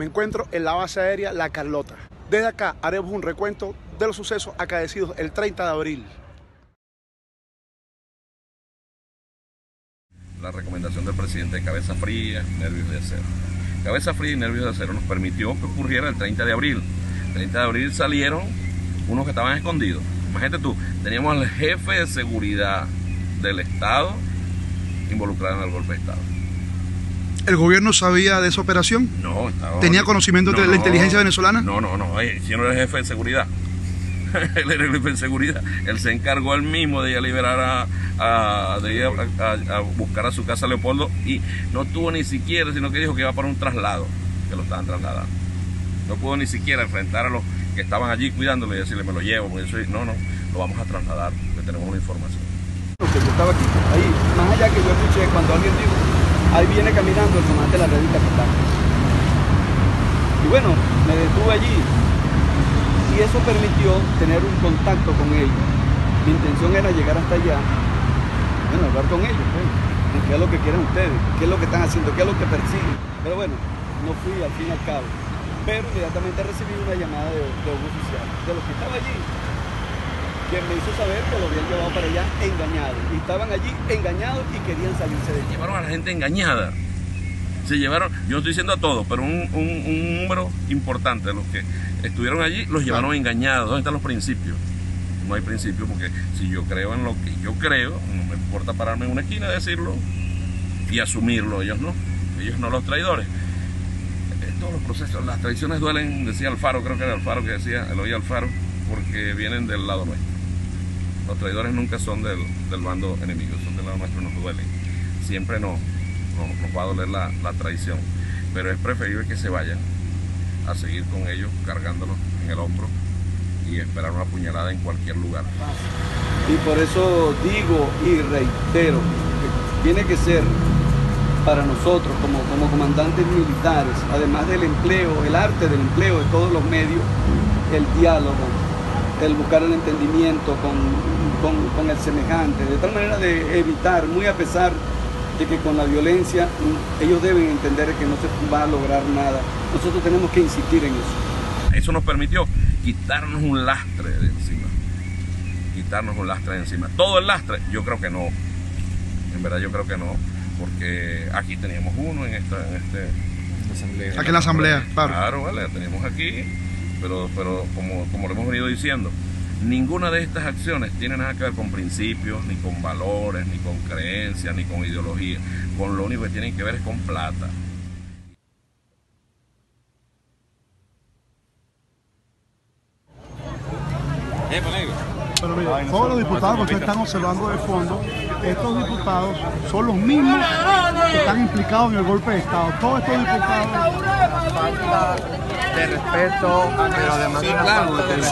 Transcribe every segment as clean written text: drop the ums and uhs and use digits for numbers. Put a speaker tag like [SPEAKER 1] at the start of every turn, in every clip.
[SPEAKER 1] Me encuentro en la base aérea La Carlota. Desde acá haremos un recuento de los sucesos acaecidos el 30 de abril.
[SPEAKER 2] La recomendación del presidente de Cabeza Fría, Nervios de Acero. Cabeza Fría y Nervios de Acero nos permitió que ocurriera el 30 de abril. El 30 de abril salieron unos que estaban escondidos. Imagínate tú, teníamos al jefe de seguridad del Estado involucrado en el golpe de Estado.
[SPEAKER 1] ¿El gobierno sabía de esa operación?
[SPEAKER 2] No, estaba...
[SPEAKER 1] ¿Tenía conocimiento de la inteligencia venenezolana?
[SPEAKER 2] No, si no era el jefe de seguridad. Él era el jefe de seguridad. Él se encargó él mismo de ir a liberar a buscar a su casa a Leopoldo, y no tuvo ni siquiera, sino que dijo que iba para un traslado, que lo estaban trasladando. No pudo ni siquiera enfrentar a los que estaban allí cuidándolo y decirle, me lo llevo, porque yo soy, no, lo vamos a trasladar, porque tenemos una información.
[SPEAKER 3] Yo estaba aquí, ahí, más allá que yo escuché cuando alguien dijo, ahí viene caminando el comandante de la revista Capitán. Y bueno, me detuve allí y eso permitió tener un contacto con ellos. Mi intención era llegar hasta allá, bueno, hablar con ellos, pues, qué es lo que quieren ustedes, qué es lo que están haciendo, qué es lo que persiguen. Pero bueno, no fui al fin y al cabo. Pero inmediatamente recibí una llamada de un oficial, de los que estaba allí, quien me hizo saber que lo habían llevado para allá engañados. Y estaban allí engañados y querían salirse de allí.
[SPEAKER 2] Llevaron a la gente engañada. Se llevaron, yo no estoy diciendo a todos, pero un número importante de los que estuvieron allí los llevaron engañados. ¿Dónde están los principios? No hay principios, porque si yo creo en lo que yo creo, no me importa pararme en una esquina y decirlo y asumirlo. Ellos no los traidores. Todos los procesos, las traiciones duelen, decía Alfaro, creo que era Alfaro que decía, Eloy Alfaro, porque vienen del lado nuestro. Los traidores nunca son del bando enemigo, son del lado nuestro, nos duelen. Siempre nos va a doler la traición, pero es preferible que se vayan a seguir con ellos cargándolos en el hombro y esperar una puñalada en cualquier lugar.
[SPEAKER 3] Y por eso digo y reitero, que tiene que ser para nosotros como comandantes militares, además del empleo, el arte del empleo de todos los medios, el diálogo, el buscar el entendimiento con el semejante, de tal manera de evitar, muy a pesar de que con la violencia ellos deben entender que no se va a lograr nada. Nosotros tenemos que insistir en eso.
[SPEAKER 2] Eso nos permitió quitarnos un lastre de encima. Todo el lastre, yo creo que no. En verdad yo creo que no. Porque aquí teníamos uno en
[SPEAKER 1] aquí en la asamblea, claro.
[SPEAKER 2] Claro, vale, teníamos aquí, pero como lo hemos venido diciendo, ninguna de estas acciones tiene nada que ver con principios, ni con valores, ni con creencias, ni con ideología. Con lo único que tienen que ver es con plata.
[SPEAKER 1] Pero mire, todos los diputados que ustedes están observando de fondo, estos diputados son los mismos que están implicados en el golpe de Estado. Todos estos diputados...
[SPEAKER 4] Falta de respeto, pero además una falta de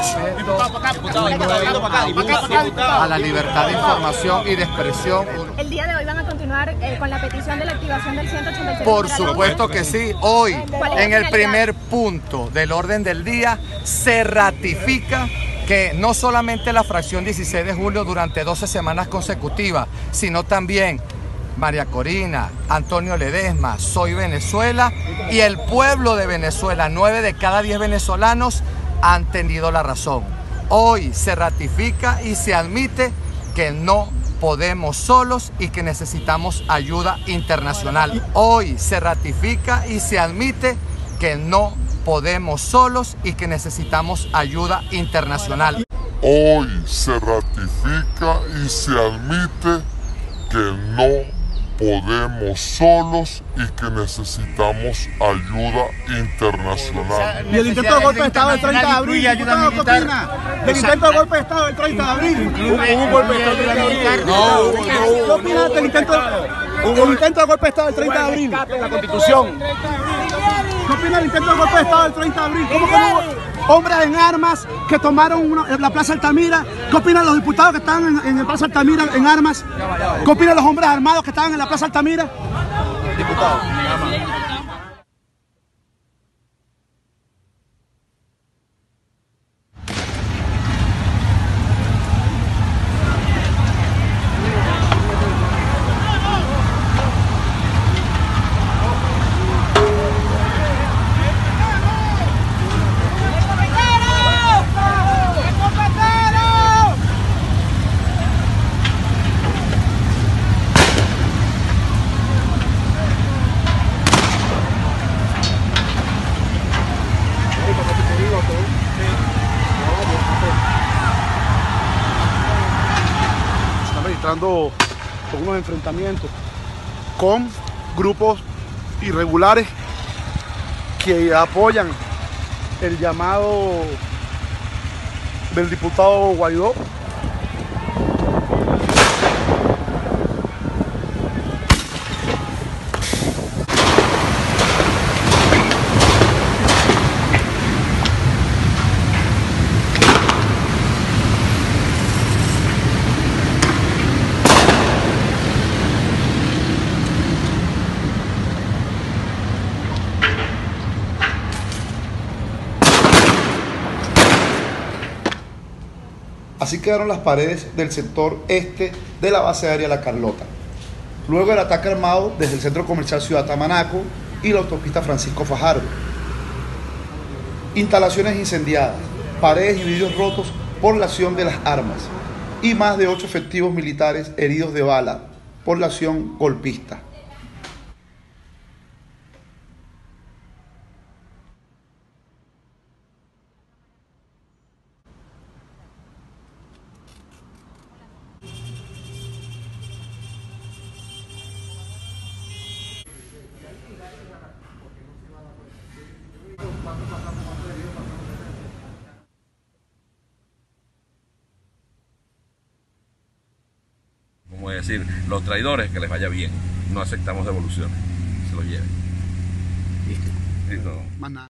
[SPEAKER 4] respeto a la libertad de información y de expresión.
[SPEAKER 5] El día de hoy van a continuar con la petición de la activación del 186.
[SPEAKER 4] Por supuesto que sí. Hoy, en el primer punto del orden del día, se ratifica que no solamente la fracción 16 de julio durante 12 semanas consecutivas, sino también María Corina, Antonio Ledesma, Soy Venezuela y el pueblo de Venezuela, 9 de cada 10 venezolanos han tenido la razón. Hoy se ratifica y se admite que no podemos solos y que necesitamos ayuda internacional. Hoy se ratifica y se admite que no podemos solos y que necesitamos ayuda internacional.
[SPEAKER 6] Hoy se ratifica y se admite que no podemos solos y que necesamos ayuda internacional.
[SPEAKER 1] Y el intento de golpe de Estado del 30 de abril, diputado, ¿qué opina? Del intento de golpe de Estado del 30 de abril.
[SPEAKER 3] ¿Hubo un golpe de Estado militar?
[SPEAKER 1] No. ¿Qué opina del intento de golpe de Estado del 30 de abril?
[SPEAKER 3] La Constitución.
[SPEAKER 1] ¿Qué opina del intento de golpe de Estado del 30 de abril? ¿Cómo que no hubo hombres en armas que tomaron la Plaza Altamira? ¿Qué opinan los diputados que están en la Plaza Altamira en armas? ¿Qué opinan los hombres armados que estaban en la Plaza Altamira?
[SPEAKER 3] Diputado.
[SPEAKER 1] entrando con unos enfrentamientos con grupos irregulares que apoyan el llamado del diputado Guaidó. Así quedaron las paredes del sector este de la base aérea La Carlota. Luego del ataque armado desde el centro comercial Ciudad Tamanaco y la autopista Francisco Fajardo. Instalaciones incendiadas, paredes y vidrios rotos por la acción de las armas y más de 8 efectivos militares heridos de bala por la acción golpista.
[SPEAKER 2] Como decir, los traidores, que les vaya bien. No aceptamos devoluciones. Se los lleven.
[SPEAKER 1] Listo.
[SPEAKER 2] Listo.
[SPEAKER 1] Más nada.